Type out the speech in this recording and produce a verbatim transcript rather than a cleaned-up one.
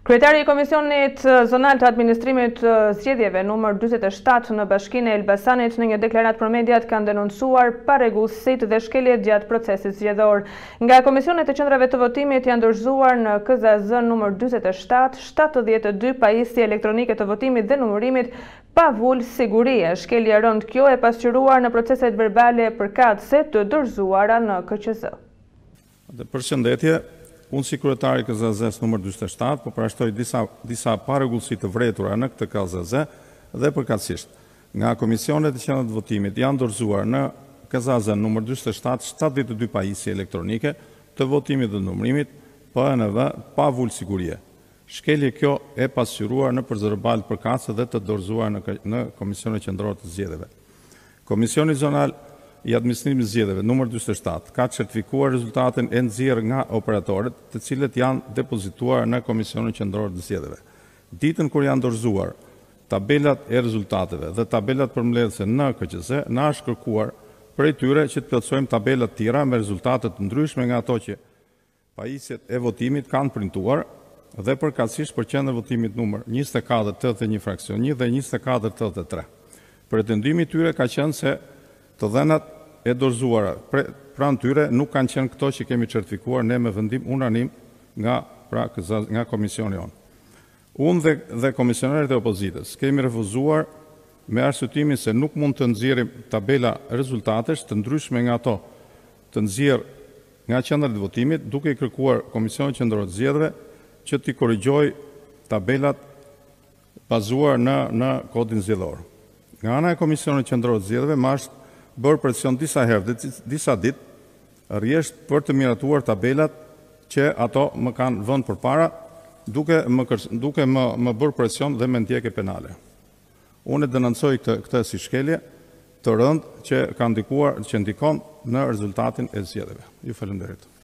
Kryetari i Komisionit Zonal të Administrimit Zgjedhjeve numër dyzet e shtatë në Bashkinë e Elbasanit në një deklarat për mediat kanë denoncuar parregullësitë dhe shkeljet gjatë procesit zgjedhor. Nga komisionet e qendrave të votimit janë dorëzuar në K Z A Z numër dyzet e shtatë, shtatëdhjetë e dy pajisje elektronike të votimit dhe numërimit pa vull sigurie. Shkelja rënd kjo e pasqyruar në proceset verbale përkatëse të dorëzuara në K Q Z. Përshëndetje. Unë si kryetari K Z A Z numër dyzet e shtatë po parashtoj disa, disa parregullësi të vërtetura në këtë K Z A Z dhe përkatësisht. Nga komisionet e qendrave të votimit janë dorëzuar në K Z A Z numër dyzet e shtatë shtatëdhjetë e dy pajisje elektronike të votimit dhe numërimit P N V pa vull sigurie. Shkelje kjo e pasqyruar në përzërbal përkatëse dhe të dorëzuar në, në Komisionin Qendror të Zgjedhjeve. Komisioni Zonal i Administrimit Zgjedhjeve numër dyzet e shtatë ka certifikuar rezultatin e nxjerrë nga operatorët, të cilët janë depozituar në Komisionin Qendror të Zgjedhjeve. Ditën kur janë dorëzuar tabelat e rezultateve dhe tabelat përmbledhëse në K Q Z, na është kërkuar prej tyre që të plotësojmë tabela të tjera me rezultate të ndryshme nga ato që pajisjet e votimit kanë printuar dhe përkatësisht për qendrën e votimit numër njëzet e katër tetëdhjetë e një fraksion një dhe njëzet e katër tetëdhjetë e tre. Pretendimi i tyre ka qenë se të dhenat e dorëzuara pranë tyre nuk kanë qenë këto që kemi certifikuar ne me vendim unanim nga, pra, nga komisioni jonë. Unë dhe, dhe komisionerët e opozitës kemi refuzuar me arsyetimin se nuk mund të nxjerrim tabela rezultatesh të ndryshme nga ato të nxjerr nga qendrat e votimit, duke i kërkuar Komisionit Qendror të Zgjedhjeve që t'i korrigjoj tabelat bazuar në, në kodin zgjedhor. Nga ana e Komisionit Qendror të Zgjedhjeve më është bërë presion disa herë dhe disa ditë rjesht për të miratuar tabelat që ato më kanë vënë përpara, duke më, duke më, më bërë presion dhe me ndjekje penale. Unë e denoncoj këtë, këtë si shkelje të rëndë që ka ndikuar, që ndikon në rezultatin e zgjedhjeve. Ju falenderit.